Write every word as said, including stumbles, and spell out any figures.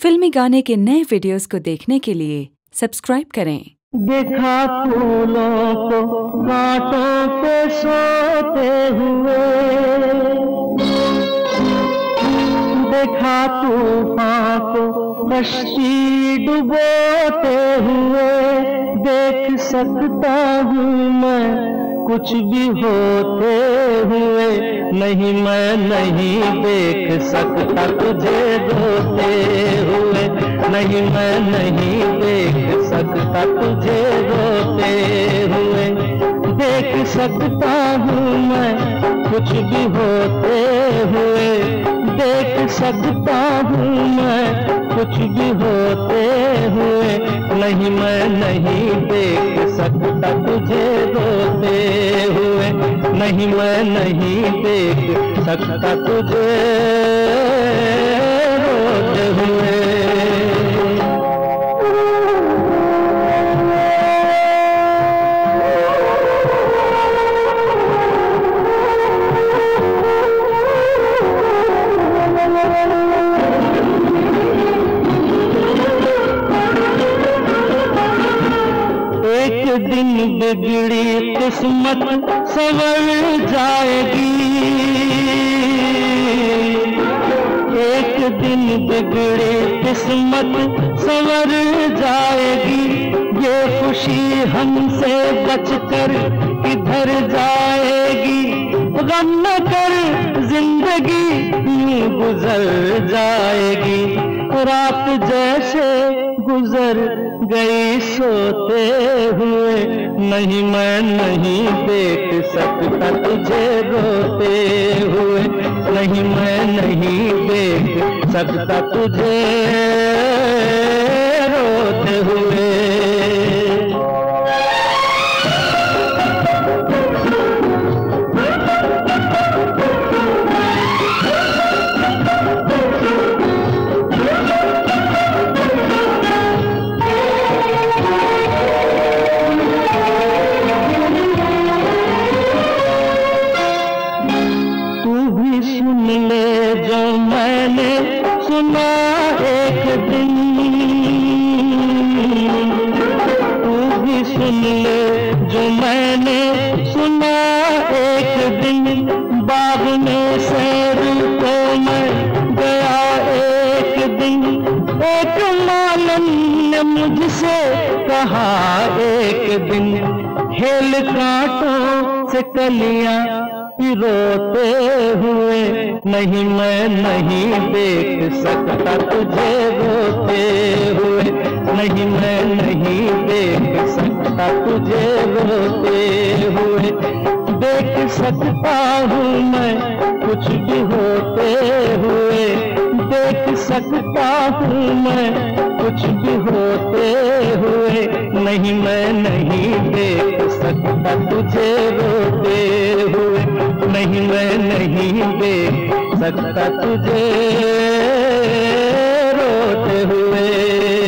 फिल्मी गाने के नए वीडियोस को देखने के लिए सब्सक्राइब करें। देखा फूलों को कांटों पे सोते हुए, देखा तूफान को कश्ती डुबोते हुए। देख सकता हूँ मैं कुछ भी होते हुए, नहीं मैं नहीं देख सकता तुझे रोते हुए, नहीं मैं नहीं देख सकता तुझे रोते हुए। देख सकता हूँ मैं कुछ भी होते हुए, देख सकता हूँ मैं कुछ भी होते हुए, नहीं मैं नहीं देख सकता तुझे रोते हुए, नहीं मैं नहीं देख सकता तुझे रोते हुए। एक दिन बिगड़ी किस्मत संवर जाएगी, एक दिन बिगड़ी किस्मत संवर जाएगी। ये खुशी हमसे बचकर किधर जाएगी, गम न कर जिंदगी यूं गुजर जाएगी। रात जैसे गुजर गई सोते हुए, नहीं मैं नहीं देख सकता तुझे रोते हुए, नहीं मैं नहीं देख सकता तुझे रोते हुए। सुन ले जो मैंने सुना एक दिन, तू भी सुन ले जो मैंने सुना एक दिन। बाग में सैर को मैं गया एक दिन, एक मालन ने मुझसे कहा एक दिन, हेल कांटों से कलियां रोते हुए, नहीं मैं नहीं देख सकता तुझे रोते हुए, नहीं मैं नहीं देख सकता तुझे रोते हुए। देख सकता हूँ मैं कुछ भी होते हुए, देख सकता हूँ मैं कुछ भी होते हुए, नहीं मैं नहीं देख सकता तुझे रोते हुए, नहीं मैं नहीं देख सकता तुझे रोते हुए।